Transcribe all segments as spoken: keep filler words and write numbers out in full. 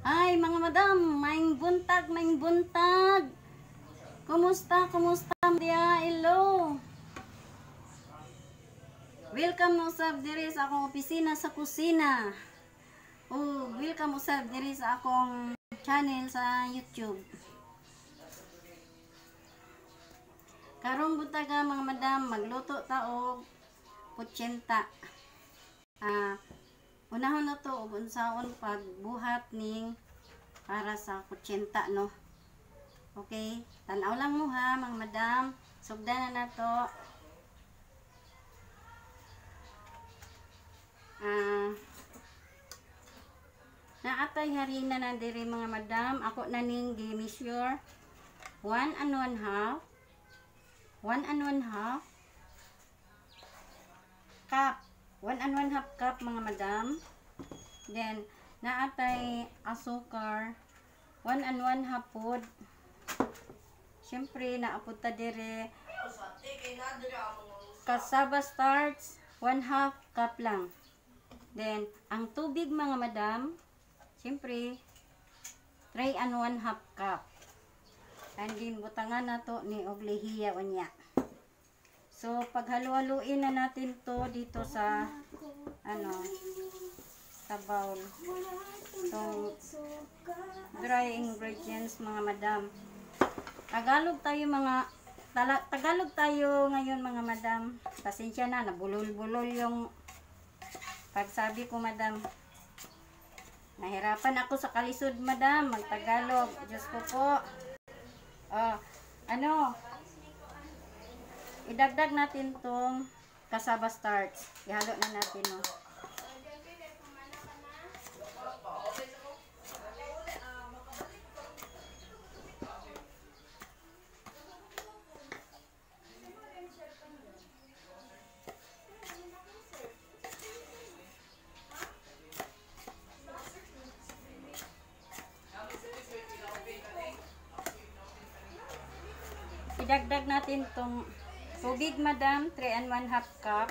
Ay, mga madam, maing buntag, maing buntag. Kumusta, kumusta dia? Hello. Welcome usab diri sa akong opisina sa kusina. Oh, welcome usab diri sa akong channel sa YouTube. Karong buntaga mga madam, magluto ta og kutsenta. Ah, unahon na to og unsaon pagbuhat ning para sa kutsenta, no. Okay, tan-aw lang mo ha mga madam. Sugdanan na to. Ah, naatay harina na diri mga madam. Ako na ning gi-measure one and one half. One and one half cup. One and one half cup mga madam. Then naatay asukar one and one half pod. Syempre naapod ta dire cassava starch one half cup lang. Then ang tubig mga madam, syempre three and one half cup. And din butangan na to ni og lihiya unya. So paghalo-haluin na natin to dito sa ano sa bowl. So dry ingredients mga madam. Tagalog tayo mga tala, Tagalog tayo ngayon mga madam. Pasensya na, nabulol-bulol yung pagsabi ko madam. Nahirapan ako sa kalisod madam, magtagalog. Diyos ko po. Oh, ano? Idagdag natin tong cassava starch. Ihalo na natin, no. Idagdag natin tong tubig madam, three and one half cup.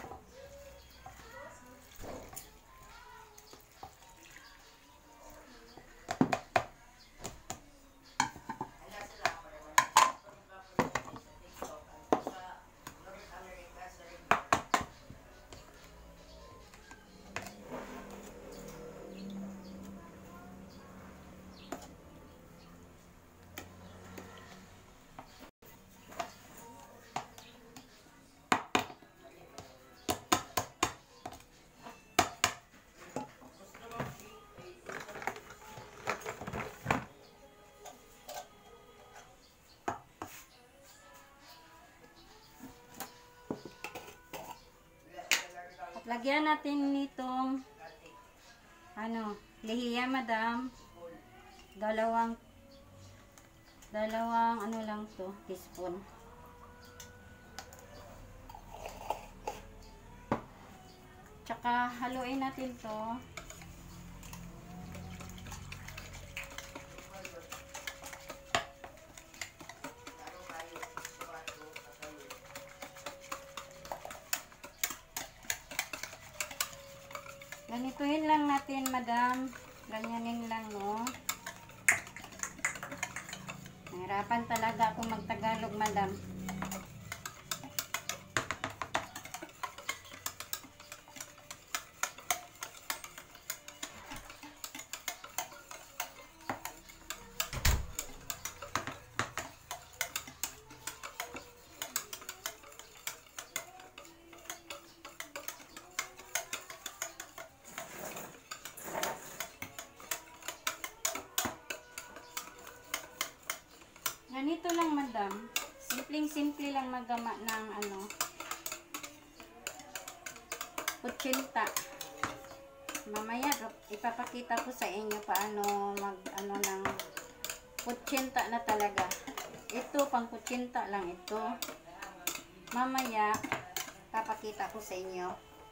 Lagyan natin nitong ano, lihiya madam. Dalawang dalawang ano lang to, teaspoon. Tsaka haluin natin to. Ganituhin lang natin madam. Ganyanin lang, no. Nahirapan talaga ako magtagalog madam. Ganito lang madam, simpleng-simple lang magama ng ano, kutsenta. Mamaya ipapakita ko sa inyo paano mag ano ng kutsenta na talaga. Ito pang kutsenta lang ito. Mamaya papakita ko sa inyo.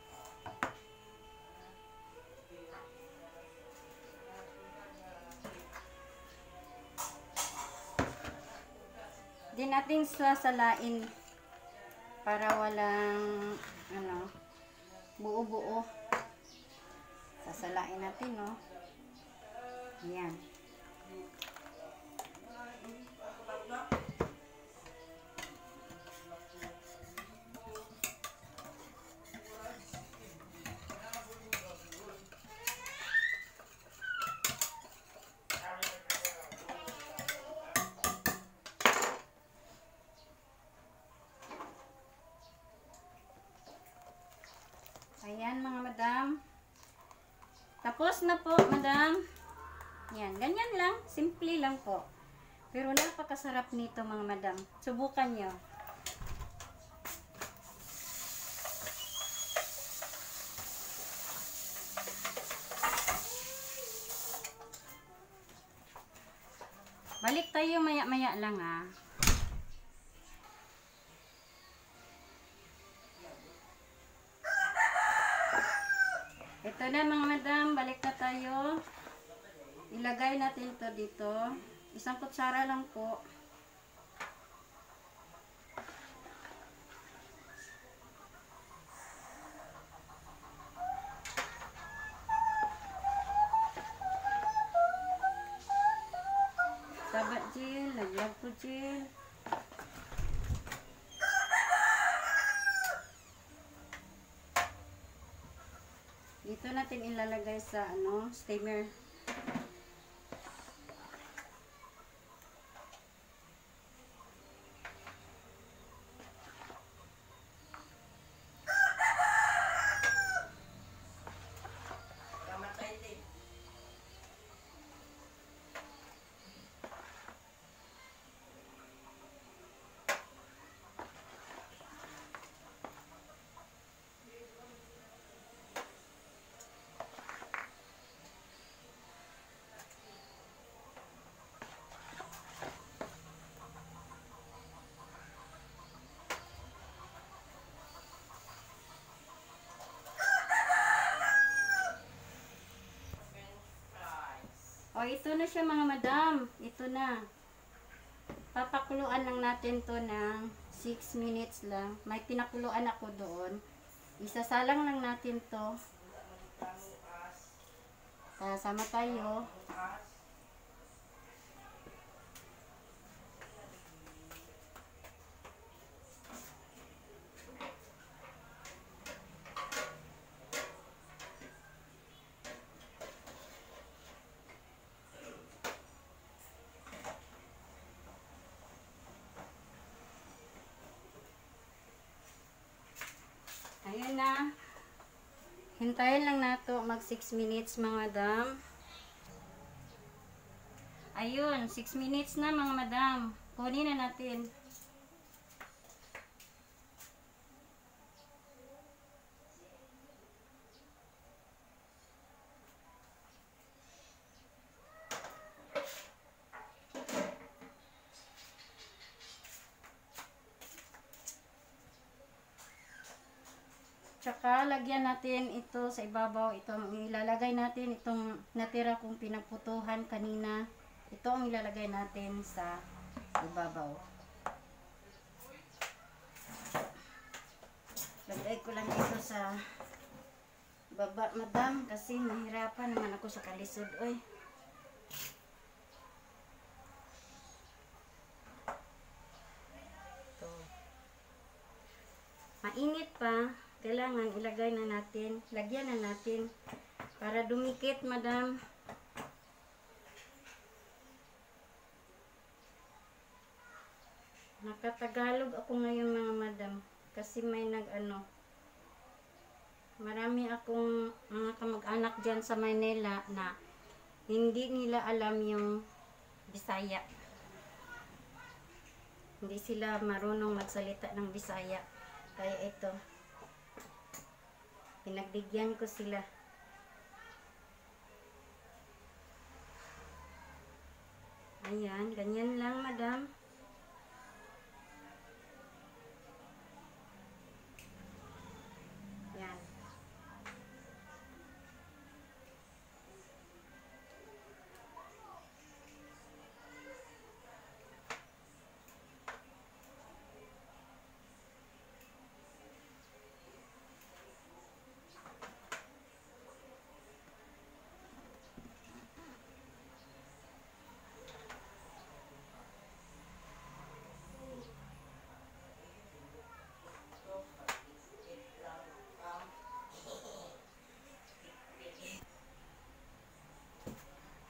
Di natin sasalain para walang ano buo-buo. Sasalain natin, no. Ayan. Ayan mga madam. Tapos na po madam. Yan, ganyan lang. Simple lang po. Pero napakasarap nito mga madam. Subukan nyo. Balik tayo maya-maya lang ah. Ito na mga madam, balik na tayo. Ilagay natin ito dito. Isang kutsara lang po. Sabat gel, laglag po gel. Dito natin ilalagay sa ano, steamer. O, ito na siya mga madam. Ito na. Papakuluan lang natin to ng six minutes lang. May pinakuluan ako doon. Isasalang lang natin to. Kasama tayo. Ayan na. Hintayin lang nato mag six minutes mga madam. Ayun, six minutes na mga madam. Kunin na natin. Tsaka lagyan natin ito sa ibabaw. Itong ilalagay natin itong natira kong pinaputuhan kanina. Ito ang ilalagay natin sa ibabaw. Lagay ko lang ito sa baba madam kasi mahirapan naman ako sa kalisod. Oy. Ito. Mainit pa. Kailangan ilagay na natin, lagyan na natin para dumikit madam. Nakatagalog ako ngayon mga madam kasi may nag ano, marami akong mga kamag-anak dyan sa Manila na hindi nila alam yung Bisaya. Hindi sila marunong magsalita ng Bisaya. Kaya ito, pinagbigyan ko sila. Ayan, ganyan lang madam. Yan.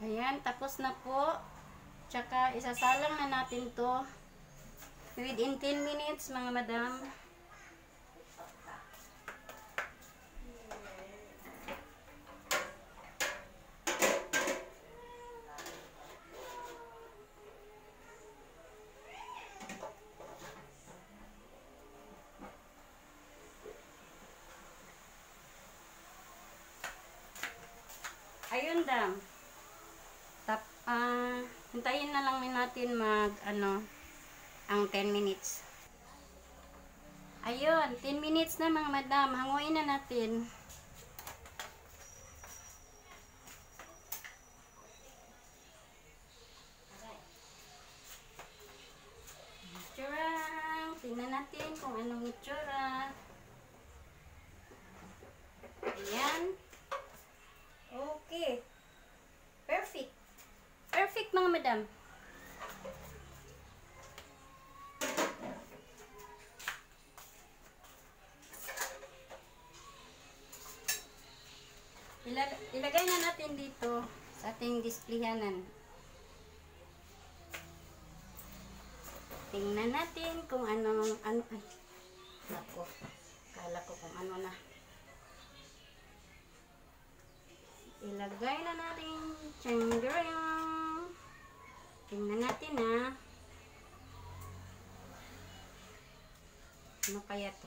Ayan, tapos na po. Tsaka isasalang na natin to within ten minutes mga madam. Ayun dam. Tap, ah, hintayin na lang natin mag, ano, ang ten minutes. Ayun, ten minutes na mga madam. Hanguin na natin. Itsura. Tingnan natin kung anong itsura. Ayan. Okay. Perfect. Perfect mga madam. Ilag ilagay na natin dito sa ating displayhanan. Tingnan natin kung anong ano ay. Ako. Kala ko kung ano na. Ilagay na natin. Tsangarang. Tingnan natin ha. Ano kaya to?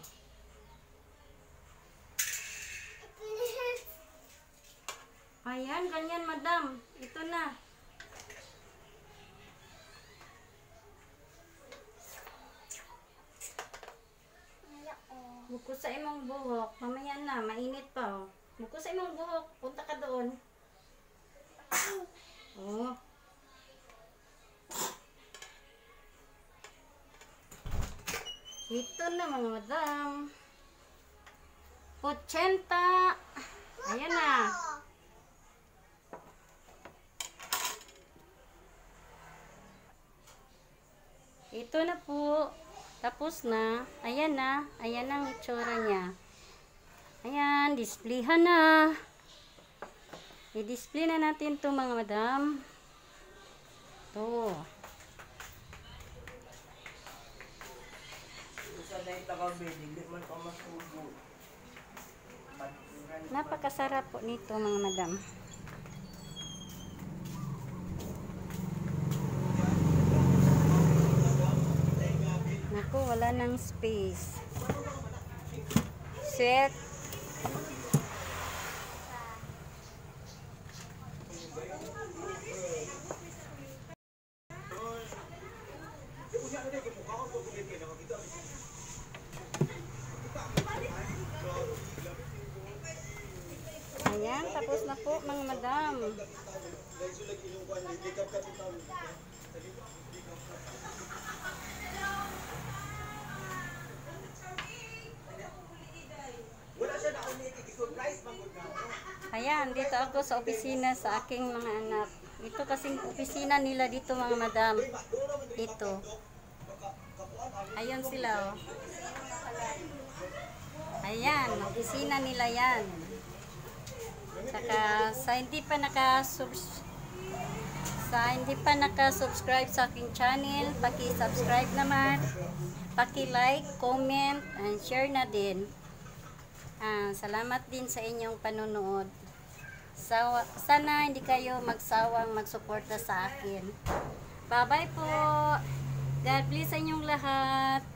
Ayan, ganyan madam. Ito na. Buko sa imong buhok. Mamaya na, mainit pa oh. Buko sa imong buhok. Punta ka doon. Oh. Ito na mga madam. Pochenta. Ayan na. Ito na po. Tapos na. Ayan na. Ayan ang itsura niya. Ayan. Displayhan na. I-display na natin to mga madam. To. Napakasarap po nito mga madam. Naku, wala nang space. Set. Ayan, tapos na po mga madam. Ayan, dito ako sa opisina sa aking mga anak. Ito kasing opisina nila dito mga madam. Ito. Ayun sila oh. Ayan, opisina nila yan. Saka sa hindi pa naka-subs sa hindi pa naka-subscribe sa aking channel, paki-subscribe naman, paki-like, comment, and share na din. Ah, salamat din sa inyong panonood. Sa, sana hindi kayo magsawang magsuporta sa akin. Bye-bye po. God bless sa inyong lahat.